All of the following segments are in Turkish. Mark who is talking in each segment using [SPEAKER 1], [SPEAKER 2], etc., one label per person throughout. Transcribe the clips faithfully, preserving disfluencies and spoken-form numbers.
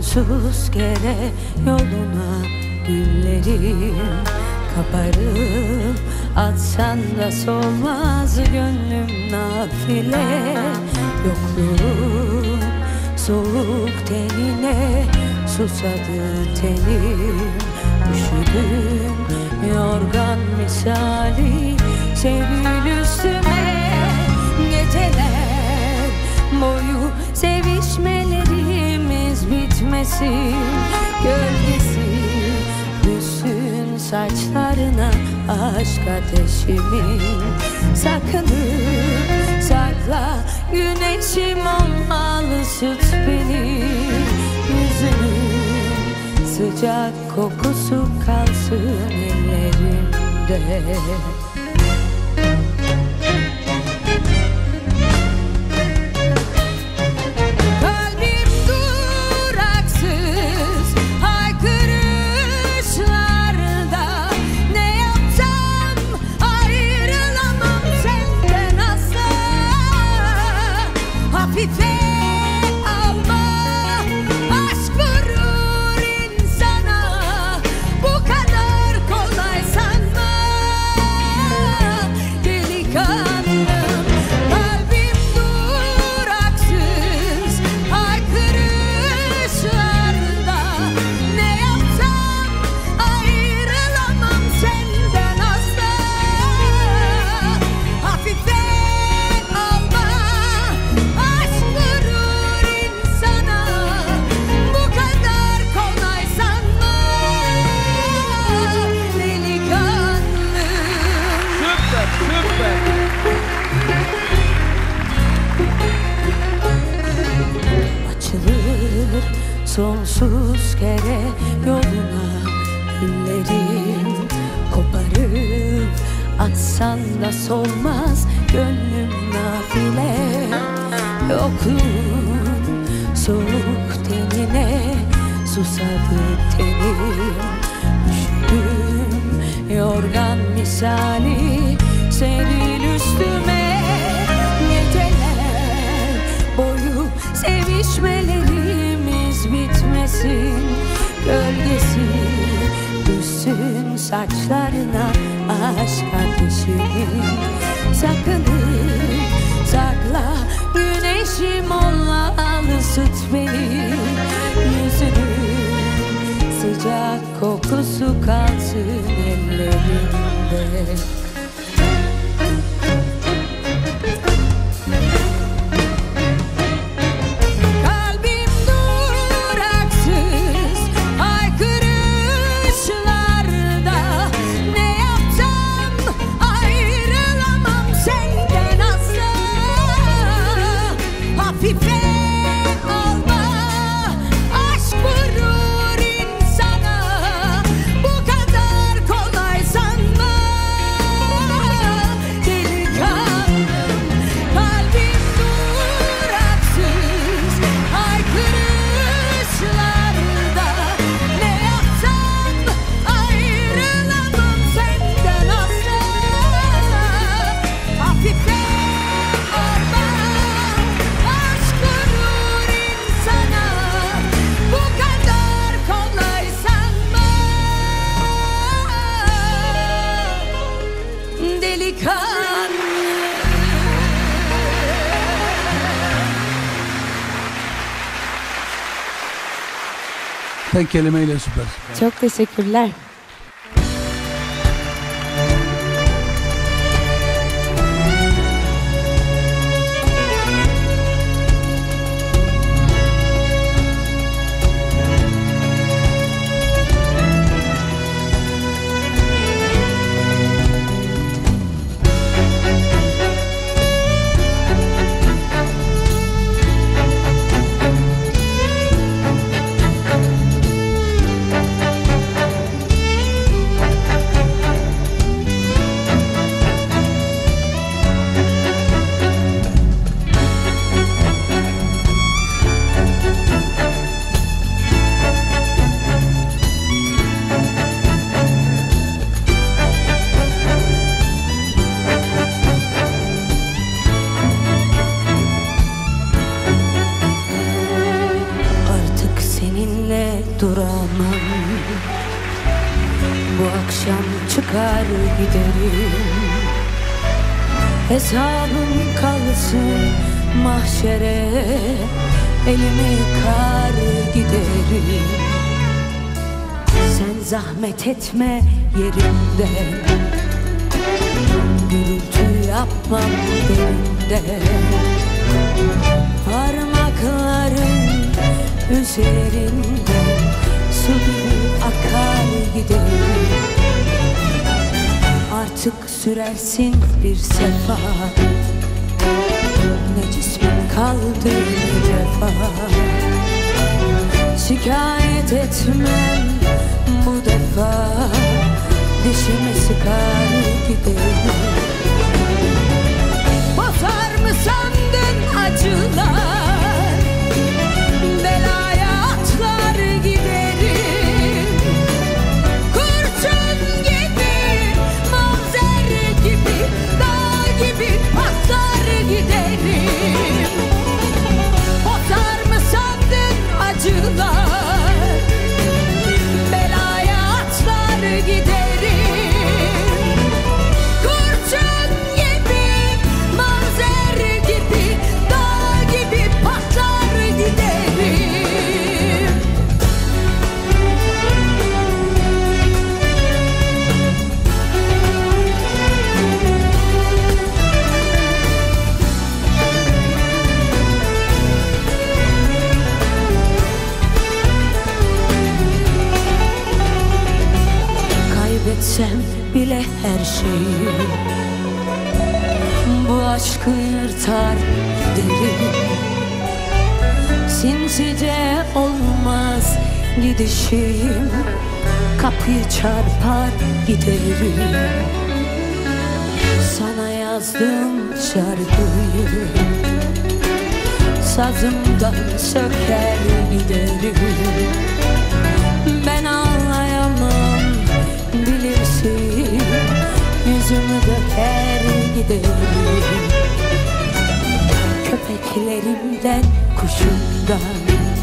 [SPEAKER 1] sonsuz kere yoluna güllerim kaparıp atsan da solmaz gönlüm nafile. Yokluğun soğuk tenine susadı tenim, üşüdüm yorgan misali sevgili üstüme. Geceler boyu sevişmelerimiz bitmesin, gölgesi düşsün saçlarına aşk ateşimin. Sakınıp sakla güneşim olmalı süt beni, yüzünün sıcak kokusu kalsın ellerimde. Sonsuz kere yoluna güllerim koparıp atsan da solmaz gönlüm nafile. Yokluğun soğuk tenine susadı tenim, üşüdüm yorgan misali senin üstüme. Geceler boyu sevişmelerimiz bitmesin, gölgesi düşsün saçlarına aşk ateşimin. Sakınıp sakla güneşim olmalı süt beni, yüzünün sıcak kokusu kalsın ellerimde.
[SPEAKER 2] Tek kelimeyle süper.
[SPEAKER 3] Çok teşekkürler.
[SPEAKER 1] giderim. Hesabım kalsın mahşere, elimi yıkar giderim. Sen zahmet etme yerimden, gürültü yapmam derinde. Parmakların üzerinde su gibi akar giderim. Artık sürersin bir sefa, ne cismin kaldı ne cefa. Şikayet etmem bu defa, dişimi sıkar giderim. Basar mı sandın acılar, belaya atlar giderim. Kurşun gibi, mavzer gibi, dağ gibi patlar giderim. Basar mı sandın acılar, belaya atlar giderim. Kurşun gibi, mavzer gibi, dağ gibi patlar giderim. Kaybetsem bile her şeyi, bu aşkı yırtar giderim. Sinsice olmaz gidişim, kapıyı çarpar giderim. Sana yazdım şarkıyı, sazımdan söker giderim. Ben anlayamam bilirsin, yüzümü döker giderim. Köpeklerimden, kuşumdan,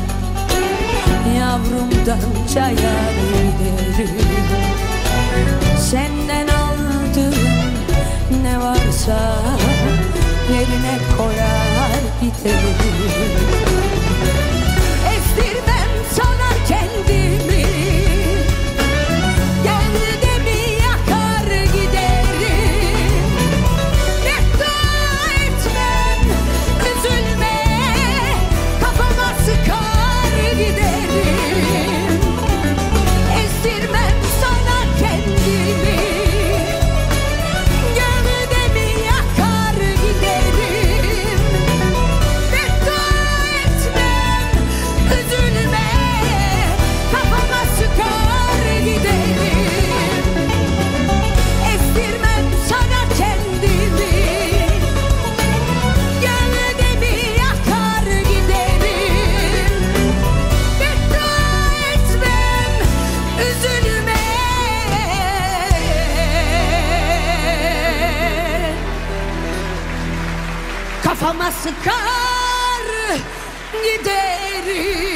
[SPEAKER 1] yavrumdan cayar giderim. Senden aldığım ne varsa yerine koyar giderim. Estirmem sana kendimi, gönlümde yakar giderim. Beddua etmem, üzülme, kafama sıkar giderim. Estirmem sana kendimi, gönlümde yakar giderim. Beddua etmem, üzülme, kafama sıkar giderim. Estirmem sana kendimi, gönlümde yakar giderim. Beddua etmem, üzülme, kafama sıkar giderim.